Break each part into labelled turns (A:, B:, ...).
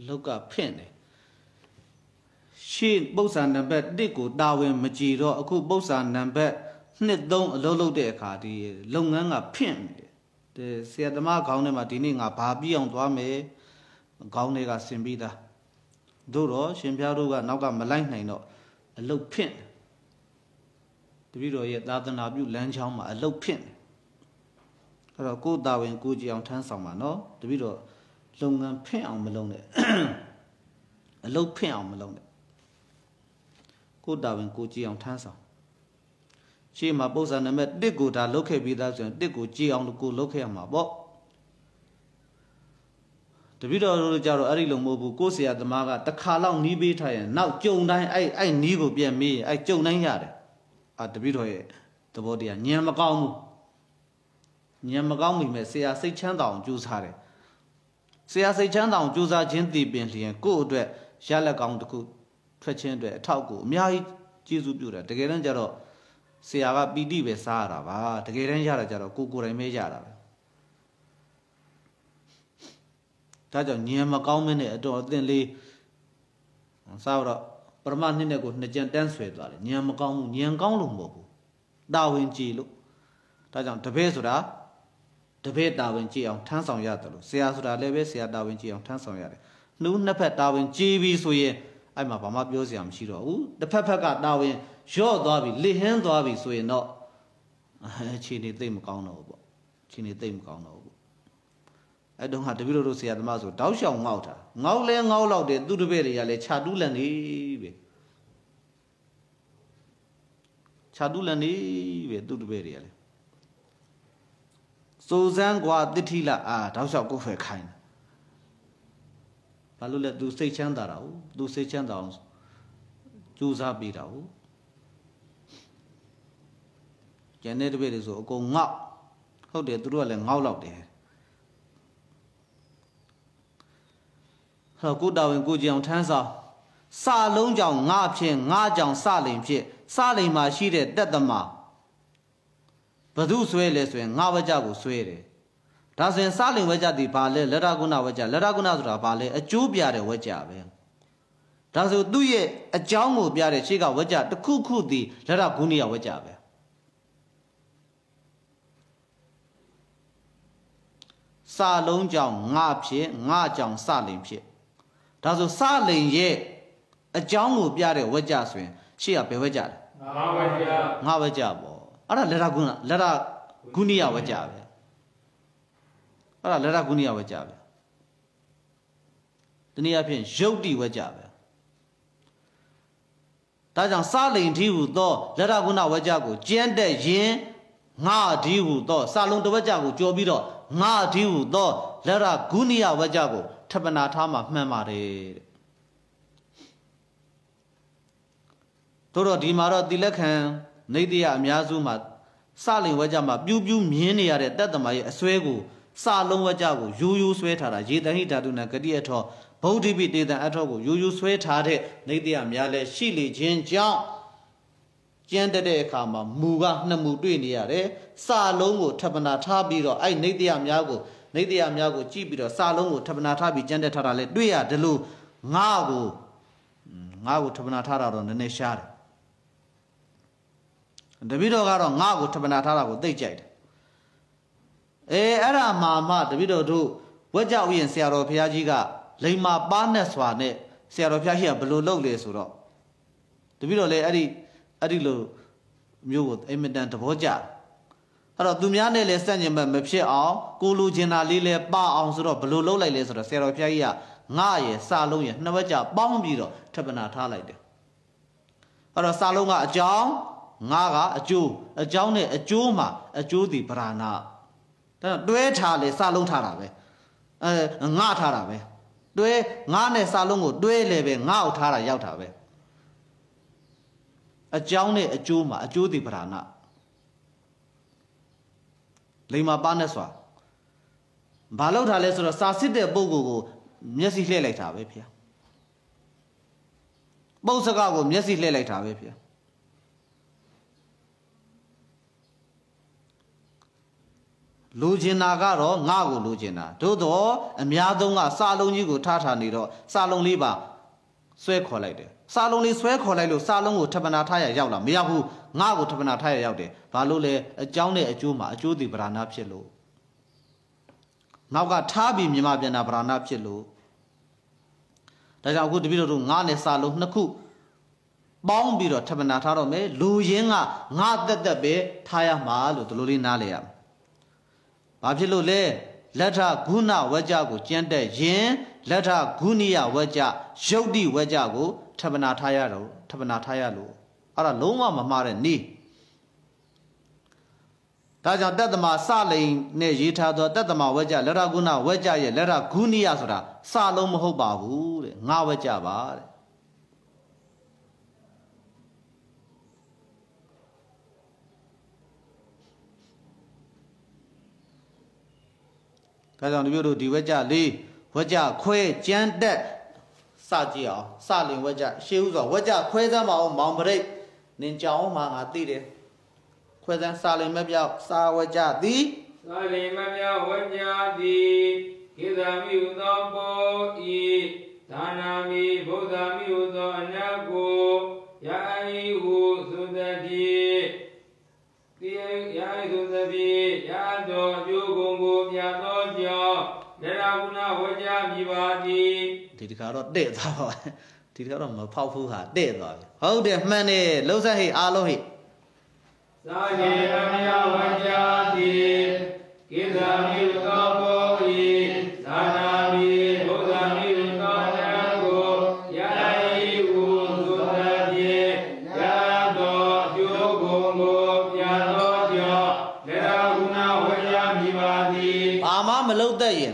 A: Loka pin. She both and a bed, Dico, Darwin, Majiro, a cool both and a bed, knit down a lolo de cardi, long and a pin. The Siadama Gaune Martini, a baby on Dwame, Gaunega Simbida. Duro, Shimpiaruga, Naga Malang, a low pin. The video yet that than abu Lanchama, a low pin. A good Darwin, Guji on Tansama, no? The video long and pin on Malone. A low pin on Malone. Good Darwin, Guji on Tansa. She my boss and I met Digo that locate with us and Digo G on the good locate my book. The video of Jaro Arilo Mobu goes at the Maga, the Kalang Nibita, and now Joe Nine, I need to be me, I Joe Nine Yard. At the video, the body and Yamagam. Yamagam may say, I say Chandown, Jews Harry. Say, I say Chandown, Jews are gently Bentley and go to Shallagam to cook, Tretchen to Taugo, Mia Jesu Buddha, the Garan Jaro, say, I got BD with Sarah, the Garan Jaro, Kuku and Majara. That's a Yamagam in a door, then lay Saura. Permanent go Najan dance with Yamagam, Yangang Darwin G. Look. Tajan Tabesura, the bed Darwin G on Tanson Yatalo, Seasura Leve, Sea Darwin G on Tanson Yard. Noon Napet Darwin G. V. So ye, I'm a Pama Museum Shiro. The pepper got Darwin, sure Darby, lay hands Darby, so ye not. Chini them gone over. Chini them gone over. I don't have to be able to see at the muzzle. Thou shalt mount. Now lay out loud, do the very ale Chadulani. Chadulani, do the very ale. So Zangua, the Tila, thou shalt go for a kind. Palula do say Chandarao, do say Chandowns. Jews are beat out. Janet is going up. How they do and all out there. Her good down in Guji on Tansa. Sa long jong, Napin, Najang, Salim, Salim, my sheeted, dead the ma. But do sway less when Navajago sway. Doesn't Salim Waja di Pale, Leraguna Waja, Leraguna Pale, a Jubia de Wajabe. Does it do ye a Jango Biare Chiga Waja, the cuckoo di Leragunia Wajabe? Sa long jong, Najang, Salim. Does a Salim ye a Jango Biare Wajaswin, she up a Waja. Navajabo. Ara Leraguna, Leragunia Wajabe. Ara Leragunia Wajabe. The Niapian Jodi Wajabe. Tajang Salim Diu do, Leraguna Wajago, Jende Yin, Na Diu do, Salon de Wajago, Jobido, Na Diu do, Leragunia Wajago, Tabanatama Memare. Toro Dimara Dilekan, Nadia Miazuma, Salim Wajama, Bubu Minia, that the Maya Swego, Salon Wajago, you sweat her, Jita Duna Gadiato, Bodi did the Atogo, you sweat her, Nadia Miale, Shili, Jen Jam, Jenda de Kama, Muga, Namudinia, Salongo, Tabanatabi, I Nadia Miago, Nadia Miago, Chibido, Salongo, Tabanatabi, Jenda Tarale, Duya, Delu, Nago, Nago Tabanatara on the Neshar. The video got on Nago Tabanatara, they jade. Era Mama, the video do, Waja we in Sierra Piagiga, Lima Barneswane, Sierra Piagia, below lowly suro. The video lay Adilo Mule, eminent of Waja. Hello, Dumiane le send Mepshe all, Gulu Jena Lile, Bar on Suro, below low like Lesser, Sierra Piagia, Naye, Saloya, Navaja, Bombido, Tabanata like that. Hello, Salonga, a John. Naga, a Jew, a Johnny, a Juma, a Judy Brana. Due Tale, Salon Tarabe, a Natarabe. Due Nane Salongo, Due Leve, Now Tara Yautabe. A Johnny, a Juma, a Judy Brana. Lima Baneswa. Balota Lesser, Sasside Bogo, Messi Leleta Vepia. Bosagago, Messi Leleta Vepia. လူကျင်တာကတော့ငါ့ကိုလူကျင်တာသို့တော့အများဆုံးကစာလုံးကြီးကိုထားထားနေတော့စာလုံးလေးပါဆွဲခေါ်လိုက်တယ်စာလုံးလေးဆွဲခေါ်လိုက်လို့စာလုံးကိုထပ်ပနာထားရရောက်လာမရောက်ဘူးငါ့ကိုထပ်ပနာထားရရောက်တယ်ဘာလို့လဲအကြောင်းနဲ့အကျိုးမှာအကျိုးဒီဗราဏဖြစ်လို့နောက်ကထားပြီးမြမပြန်တာဗราဏဖြစ်လို့ဒါကြောင့်အခုတပည့်တော်တို့ငါနဲ့စာလုံးနှစ်ခုပေါင်းပြီးတော့ထပ်ပနာထားတော့မယ်လူရင်းကငါတက်တက်ပဲထားရမှာလို့ဒီလိုလေးနားလဲရမယ်ဘာဖြစ်လို့လဲလက်ထဂုဏဝကြကိုကျင့်တဲ့ယင်လက်ထဂုဏိယဝကြယုတ်တိဝကြကိုထပ်ပနာထားရတော့ထပ်ပနာထားရလို့အဲ့ဒါလုံးဝမမှားတဲ့နည်းဒါကြောင့်တတ္တမစလိန်နဲ့ရေးထားသောတတ္တမဝကြလက်ထဂုဏဝကြရဲ့လက်ထဂုဏိယဆိုတာစလုံးမဟုတ်ပါဘူးတဲ့ငါဝကြပါတဲ့ဒါကြောင့်ဒီမျိုးတို့ဒီဝကြလေးဝကြခွဲကျန်းတက်စကြည့်အောင်စလင်ဝကြရှေးဥစွာဝကြခွဲစမ်းမအောင်မောင်ပရိတ်နင်ကြောင်းမှာငါသိတယ်ခွဲစမ်းစလင်မပြောက်စာဝကြသည်
B: စလင်မပြောက်ဝကြသည်ကိသမိဟုသောပေါဤဒါနာမိဗုဒ္ဓမိဟုသောအနတ်ကိုယာယီဟုသုတတိတိယာယီသုတတိယာတော်အကျိုးကုန်ကိုပြသောကြောင့်လက်ရကုဏဝကြမိပါသည်
A: ဒီတခါတော့တဲ့သွားပါဒီတခါတော့မဖောက်ဘူးဟာတဲ့သွားပြီဟုတ်တယ်မှန်တယ်လှုပ်ဆက်ဟိအားလုံးဟိ
B: သာကေအမြဝကြသည်ကိသမိသောဘောဤသာနာမိဘုဒ္ဓမိသောနတ်ကိုယာယီဟုသုတတိယာတော်အကျိုးကုန်ကိုပြသောကြောင့်လက်ရကုဏဝကြမိပါသည်
A: ဘာမှမလုပ်တတ်ရင်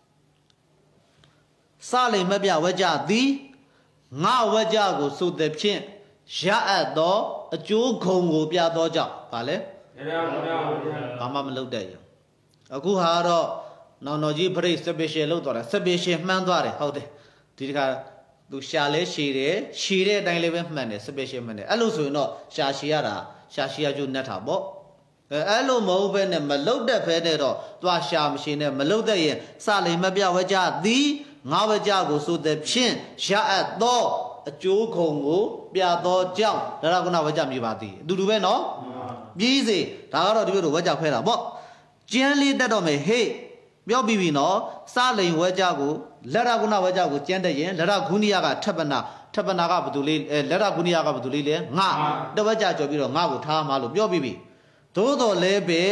A: စလိမ်မပြဝကြသည်ငါဝကြကိုဆိုတဲ့ဖြင့်ရအပ်သောအကျိုးခုံကိုပြသောကြောင့်ဗာလဲဘာမှမလုပ်တတ်ရင်အခုဟာတော့နောင်တော်ကြီးပြိစပယ်ရှယ်လောက်သွားတယ်စပယ်ရှယ်မှန်းသွားတယ်ဟုတ်တယ်ဒီတခါသူရှာလဲရှည်တယ်ရှည်တဲ့အတိုင်းလည်းပဲမှန်တယ်စပယ်ရှယ်မှန်တယ်အဲ့လိုဆိုရင်တော့ရှာရှည်ရတာရှာရှည်ရကျိုးနှက်တာပေါ့အဲ့လိုမဟုတ်ဘဲနဲ့မလုတ်တဲ့ဖဲတဲ့တော့သွားရှာမရှိနဲ့မလုတ်တဲ့ရင်စလိမ်မပြဝကြသည်ငါဝကြကိုဆိုတဲ့ဖြင့်ရအပ်သောအကျိုးခုံကိုပြသောကြောင့်ဒါရကုဏဝကြမြည်ပါသည်အတူတူပဲနော်ပြီးစေဒါကတော့ဒီလိုဝကြခွဲတာပေါ့ကျန်းလေးတက်တော့မယ်ဟေ့ပြောပြီးပြီနော်စလိမ်ဝကြကိုလက်ရကုဏဝကြကိုကျန်းတဲ့ရင်လက်ရဂုဏိယကထပ်ပနာကဘသူလေးလက်ရဂုဏိယကဘသူလေးလဲငါတဝကြကြော်ပြီးတော့ငါကိုထားမှာလို့ပြောပြီးပြီသို့တော်လည်းပဲ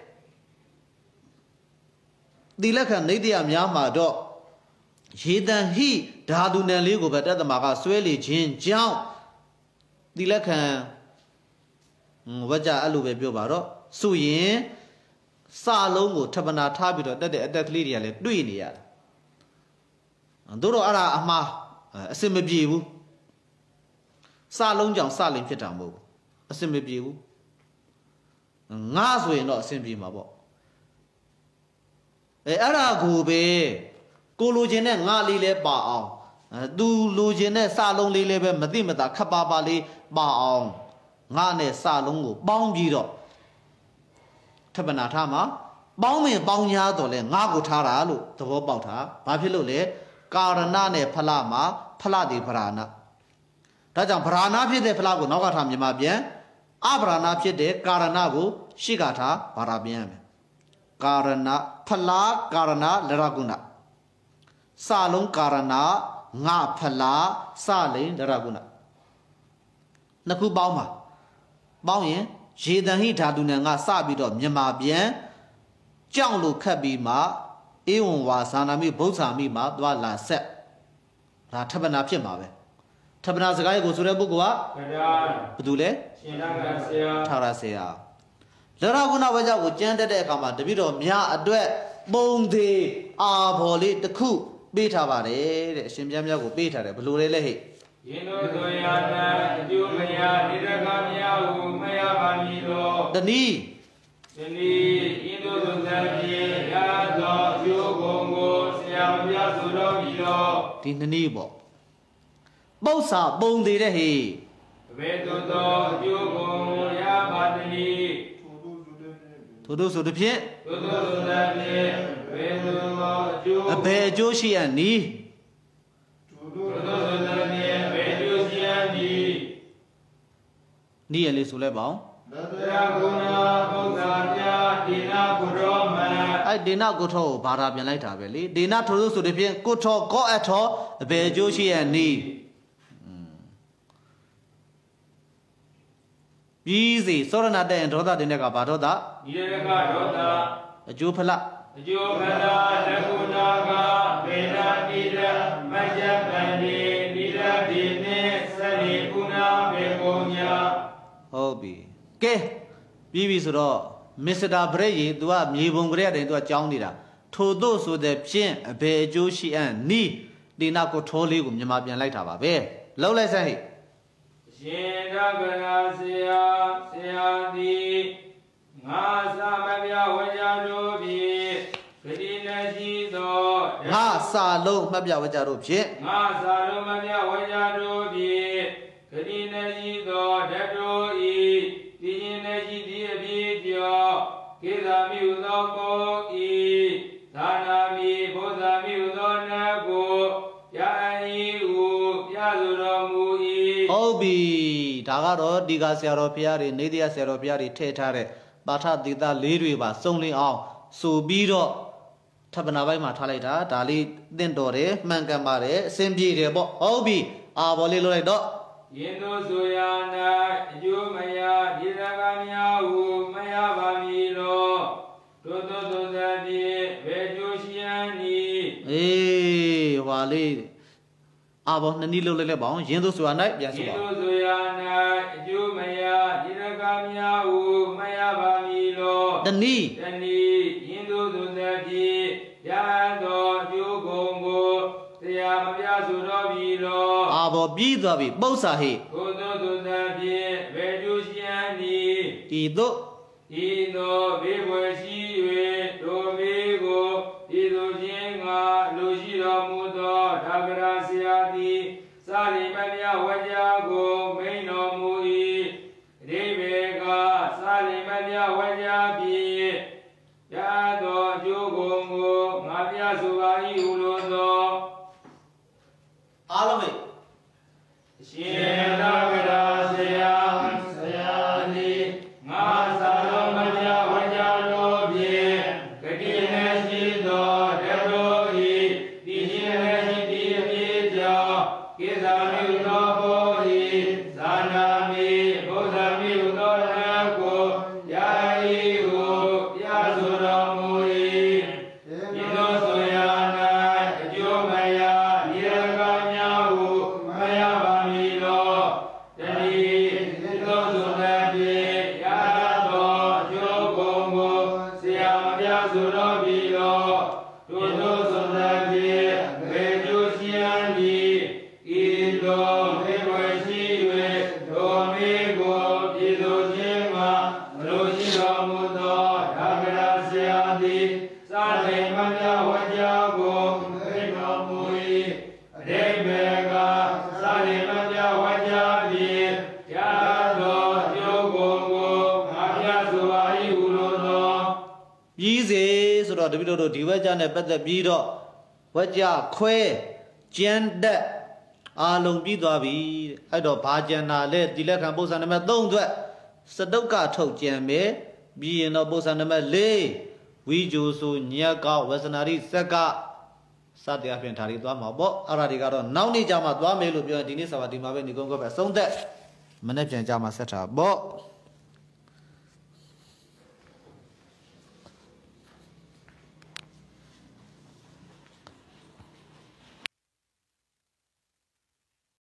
A: ဒီလက်ခံနေတရားများမှာတော့ရေတန်ဟိဓာတုနယ်လေးကိုပဲတတ္တမကဆွဲလေခြင်းကြောင့်ဒီလက်ခံဝကြအဲ့လိုပဲပြောပါတော့ဆိုရင်စလုံးကိုထပ်ပနာထားပြီးတော့တက်တဲ့အတက်ကလေးတွေကလည်းတွေ့နေရတာတို့တော့အဲ့ဒါအမှားအစင်မပြေဘူးစလုံးကြောင့်စလိမ်ဖြစ်တာမဟုတ်ဘူးအစင်မပြေဘူးငါဆိုရင်တော့အစင်ပြေမှာပေါ့အဲ့ဒါကိုပဲကိုလိုချင်တဲ့ငါလေးလဲပါအောင်သူလိုချင်တဲ့စလုံးလေးလည်းပဲမသိမသာခပ်ပါလေးပါအောင်ငါနဲ့စလုံးကိုပေါင်းပြီးတော့ထပ်ပနာထားမှာပေါင်းမင်ပေါင်းများတော့လဲငါကိုထားတာလို့သဘောပေါက်တာဘာဖြစ်လို့လဲကာရဏနဲ့ဖလမှာဖလတိဗราဏဒါကြောင့်ဗราဏဖြစ်တဲ့ဖလကိုနောက်ကထားမြန်မာပြန်အဗราဏဖြစ်တဲ့ကာရဏကိုရှေ့ကထားဗราပြန်ရမယ်ကာရဏဖလာကာရဏလရကုဏစလုံးကာရဏငါဖလာစလိန်လရကုဏနှစ်ခုပေါင်းပါပေါင်းရင်ရေတန်ဟိဓာတုနဲ့ငါစပြီးတော့မြန်မာပြန်ကြောက်လို့ခတ်ပြီးမှဧဝံဝါဇာနာမိဗုဒ္ဓာမိမှာသွားလာဆက်ဒါထပ်ပနာဖြစ်မှာပဲထပ်ပနာစကားကိုဆိုတဲ့ပုဂ္ဂိုလ်ကဘယ်သူလဲ
B: ရှင်နာကဆရာ
A: ထာရဆရာလရကုဏဝကြကိုကျမ်းတက်တဲ့အခါမှာတပိတော်မြတ်အတွက်ပုံသေးအာဘော်လေးတစ်ခုပေးထားပါတယ်တဲ့အရှင်မြတ်ကိုပေးထားတယ်ဘယ်လိုလဲဟဲ့
B: ယင်းတို့ဆိုရတဲ့အကျိုးမရနိရကမရဟုမရပါမည်လို့
A: တနည်း
B: ယင်းတို့ဆိုသဖြင့်ရာသောအကျိုးကုန်ကိုဆရာမပြဆိုတော်မူတော့
A: ဒီနည်းပေါ့ပု္ပ္ပာပုံသေးတဲ့ဟဲ့
B: ဘယ်သို့သောအကျိုးကုန်ရပါသနည်း
A: ထိုထို့သောဆိုသည်ဖြင့်
B: ထို့သောဆိုသည်ဖြင့်ဘယ်သို့သောအကျိုး
A: အဘယ်အကျိုးရှိရန်နီး
B: ထို့သောဆိုသည်ဖြင့်ဘယ်အကျိုးရှိရန်နီး
A: နီးရလေးဆိုလိုက်ပါအောင်
B: တရားကုဏဘုရားပြဒေနာကုရောမံ
A: အဲ့ဒေနာကိုထောကိုဘာသာပြန်လိုက်တာပဲလေဒေနာထို့သောဆိုသည်ဖြင့်ကိုထောကောအထောအဘယ်အကျိုးရှိရန်နီးပြီးစီစောရဏတဲ့ရင်ဒေါသတင်တဲ့ကဘာဒေါသ
B: ဒီရကဒေါသ
A: အကျိုးဖလ
B: အကျိုးခန္ဓာလက်ကုနာကဘေနာတိရမัจจပန္တိနိရတိနှင့်သရိကုဏဘေကုညာ
A: ဟုတ်ပြီကဲပြီးပြီဆိုတော့မစ္စတာဘရက်ရေ तू ကမြေပုံကြတဲ့တိုင် तू ကကြောင်းနေတာထို့သောဆိုတဲ့ဖြင့်အဘယ်အကျိုးရှိအံ့နီးဒေနာကိုထောလေးကိုမြန်မာပြန်လိုက်တာပါပဲလောက်လိုက်စမ်းဟိ
B: ရှင်ရကရာဆရာသည်ငါသမပြဝေယတို့ဖြင့်ဂတိနရှိသော
A: ငါစာလုံးမှတ်ပြဝကြတို့ဖြင့်
B: ငါသာလုံးမပြဝေယတို့ဖြင့်ဂတိနရှိသောဓတောဤတည်ရင်ရှိသည့်အဖြစ်ကြောင့်ကိသာမိဟုသောကိုဤသာနာမိဘုရားမိဟုသောနတ်ကိုယာအီဟုပြဆိုတော်မူ၏
A: ဟုတ်ပြီဒါကတော့ဒီကဆရာတော်ဘုရားတွေနေတရားဆရာတော်ဘုရားတွေထည့်ထားတဲ့ပါဠိသီသလေးတွေပါစုံလင်အောင်ဆိုပြီးတော့ထပ်ပနာပိုင်းမှာထားလိုက်တာဒါလေးသင့်တော်တယ်မှန်ကန်ပါတယ်အစင်ပြေတယ်ပေါ့ဟုတ်ပြီအာဘော်လေးလုပ်လိုက်တော့
B: ယင်းတို့ဆိုရ၌အကျိုးမရဒီရကများဟုမရပါမည်လောတို့သောသဖြင့်ဘယ်ကျိုးရှိရန်ဤ
A: အေးဟွာလေးအာဘော်နှစ်နည်းလုပ်လိုက်ပါအောင်ယင်းတို့ဆိုရ၌ပြန်
B: ယ
A: ဆို
B: င်း
A: ပါဦး
B: တို့ဆိုရ၌အကျိုးမရဒီရကများဟုမရပါမည်လော
A: တနည်း
B: တနည်းယင်းတို့ဆိုသဖြင့်ရသောအကျိုးကုန်ကိုတရားမပြဆိုတော်ပြီလော
A: အာဘော်ပြီးသွားပြီပု္ပ္ပာဟိ
B: ထို့သောသဖြင့်ဘယ်ကျိုးရှိရန်ဤ
A: ဤသို့
B: ဤသောဘေးပွေရှိ၍တို့မေကိုဤသို့ခြင်းငါလူရှိတော်မူသောဒါဂရဆရာသည်စာရိမမြဝကြကိုမိန်တော်မူ၏အဓိပ္ပာယ်ကစာရိမမြဝကြဖြင့်ရသောအကျိုးကုန်ကိုငါပြဆိုပါ၏ဟုလိုသော
A: အားလုံးပဲ
B: ရှင်ဒါဂရဆရာသည်ငါစာလုံးမပြဝကြတို့ဖြင့်ဂတိနဲ့ရှိသောတတော်ဤတည်ခြင်းနဲ့ရှိသည့်အဖြစ်ကြောင့်ကိစ္စမိသောဘောဤသာနာမိဘုရားမိသောနတ်ကိုယာယီဟုပြဆိုတော်မူ၏ဤသို့ဆိုရ၌အကျိုးမရဒီရကများဟုမရပါမည်လောတနည်းဤသို့ဆိုသည်ဖြင့်ရသောအကျိုးကုန်ကိုဆရာမပြဆိုတော်ပြီလောထို့သောဆိုသည်ဖြင့်ဘယ်ကျိုးရှိရန်ဤဤသို့မေဝေရှိ၍တို့မေကိုပြည်သို့ခြင်းမှာမလိုရှိတော်မူသောဒါဂရဆရာသည်စာရိမမြဝကြကိုမိန်တော်မူ၏အဓိပ္ပာယ်ကစာရိမမြဝကြဖြင့်ရသောအကျိုးကုန်ကိုငါပြဆိုပါ၏ဟုလိုသော
A: ပြီးစေဆိုတော့တပိတို့ဒီဝကြနဲ့ပတ်သက်ပြီးတော့ဝကြခွဲကျန်တက်အာလုံးပြီးသွားပြီအဲ့တော့ဘာကျန်တာလဲဒီလက်ခံပု္ပ္ပာနံပါတ်3အတွက်စတုတ်ကထုတ်ကျန်မယ်ပြီးရင်တော့ပု္ပ္ပာနံပါတ်4ဝိဂျိုဆိုညက်ကဝဇနာရိစက်ကစတဲ့အပြင်ဒါတွေသွားမှာပေါ့အဲ့ဒါတွေကတော့နောက်နေ့ကျမှသွားမယ်လို့ပြောရင်ဒီနေ့စာပါဒီမှာပဲညီကုန်းကပဲအဆုံးသက်မနေ့ပြန်ကြမှာဆက်တာပေါ့